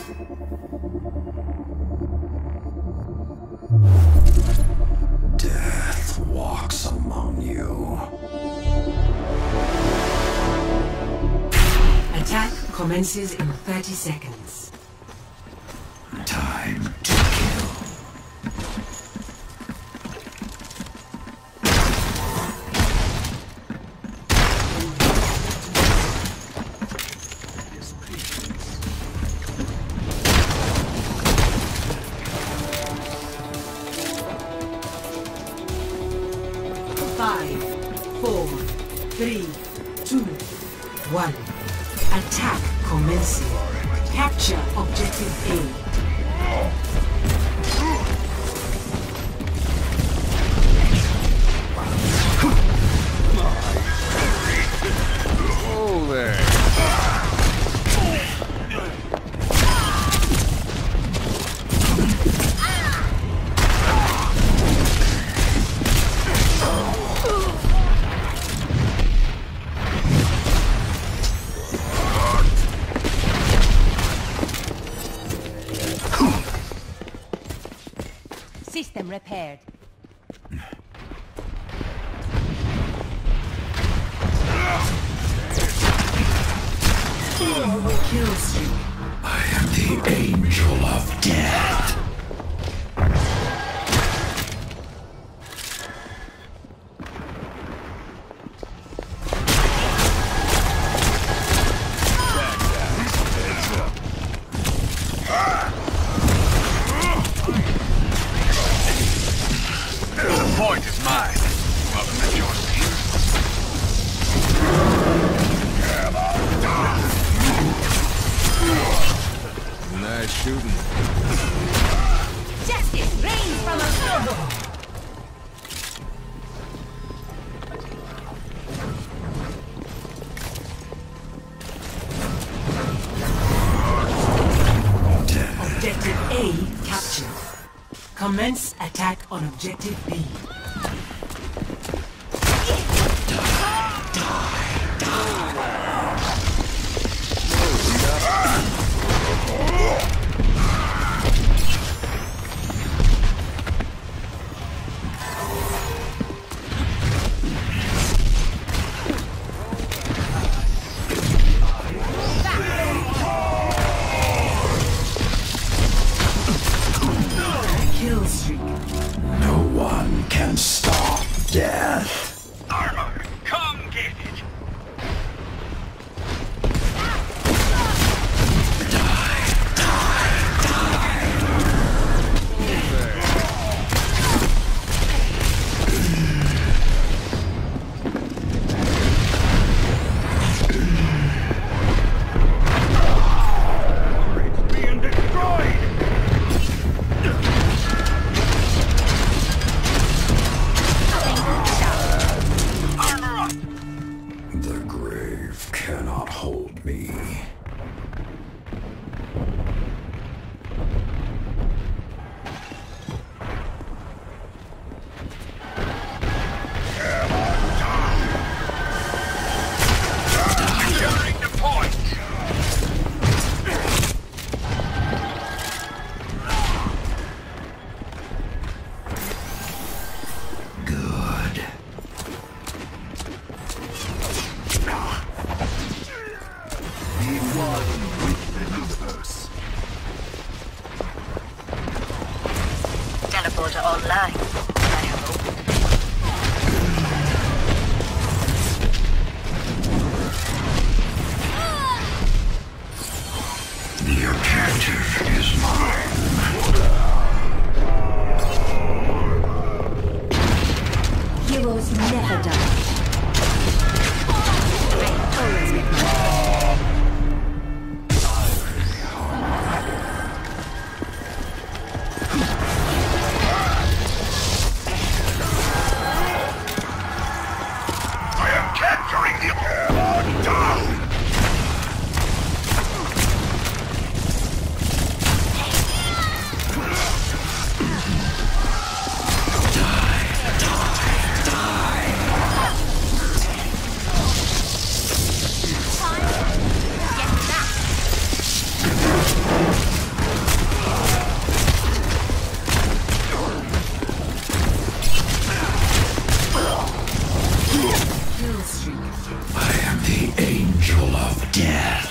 Death walks among you. Attack commences in 30 seconds. Time to kill. Five, four, three, two, one. Attack commencing. Capture objective A. Oh there. System repaired. Kill streak. I am the angel of death. The point is mine. Welcome to your team. Nice shooting. Justice reigns from above. Objective A captured. Commence attack on objective B. Kill streak. No one can stop death. Armor, come get it. Being destroyed. Armor up. The grave cannot hold me. Securing the point. Good. Be one with the universe. Teleporter online. I hope. The objective is mine. Heroes never die. I always get my I am capturing the hammer down. time. I am the angel of death.